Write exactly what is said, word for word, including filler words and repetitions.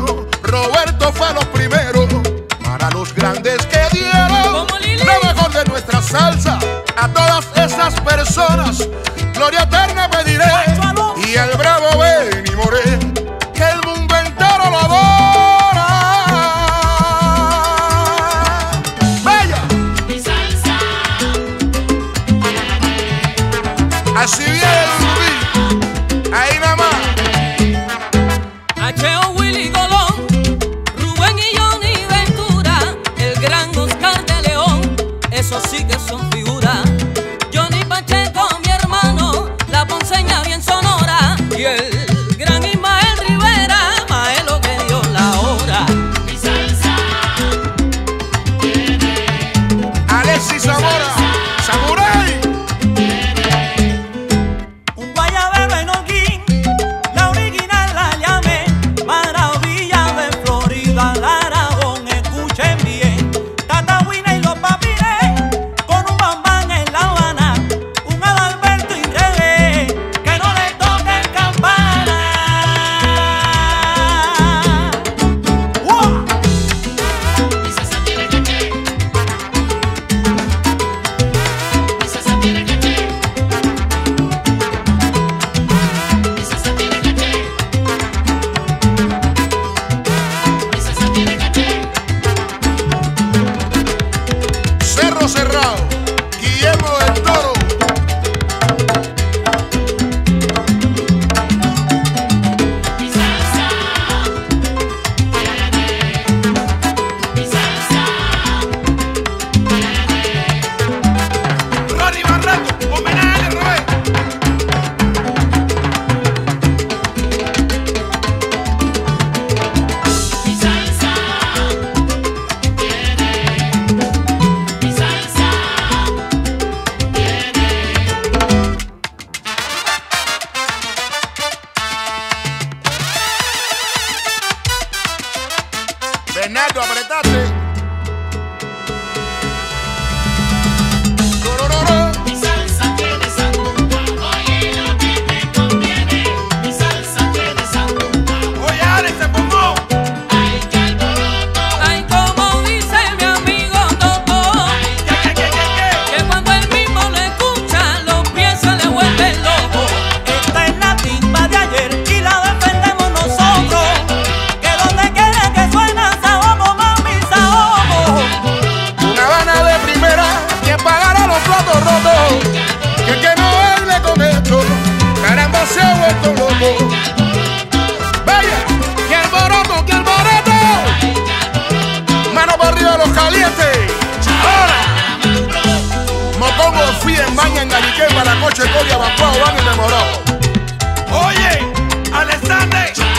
Antonio, Roberto fue los primeros. Para los grandes que dieron lo mejor de nuestra salsa, a todas esas personas, gloria eterna pediré. Y el bravo Benny Moré, que el mundo entero lo adora. ¡Bella! Mi salsa. Así viene Rubí, ahí nada más. Acheo, Willy Colón, Rubén y Johnny Ventura, el gran Oscar de León, esos sí que son figuras. Johnny Pacheco, mi hermano, la ponceña bien sonora, y el gran Ismael Rivera, Maelo que dio la hora. Mi salsa. Alexis Zamora, Samurai. Un guayabero en Holguín, la original la llamé, maravilla de Florida, la Aragón, escuchen bien. Tatahuina y los papines, con un bambán en La Habana, un Adalberto y reggae, que no le toquen campana. ¡Wow! Mi salsa tiene caché. Mi salsa tiene caché. Mi salsa tiene caché. Mi salsa tiene caché. Cerro Cerrado, Guillermo del Toro. Mi salsa tiene. Mi salsa tiene. Ronnie Barreto, homenaje a Robert. Mi salsa tiene. Mi salsa tiene. Bernardo, apretate. Corororo. Mi salsa tiene sandunga. Oye lo que te conviene. Mi salsa tiene sandunga. Oye, Alex se formó. Ay, qué alboroto. Ay, como dice mi amigo Toto, ¿Qué, qué, qué, qué, que cuando él mismo lo escucha, los pies se le vuelven locos. Esta es la timba de ayer y la defendemos nosotros. Que donde quiera que suena saomo, mami, saomo. qué? Una Habana de primera, que pagará los platos rotos. Que el que no baile con esto, caramba se ha vuelto loco. Vaya, que alboroto, que alboroto. Mano para arriba los calientes. Ahora, Mopongo, fui en baña en Gariqué para coche, coria, Bacao, van y demorado. Oye, Alexander.